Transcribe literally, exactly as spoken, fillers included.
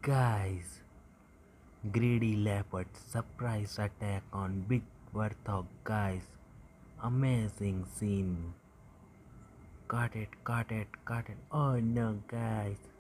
Guys, greedy leopard surprise attack on big Warthog. Guys, amazing scene. Got it, got it, got it. Oh no, guys.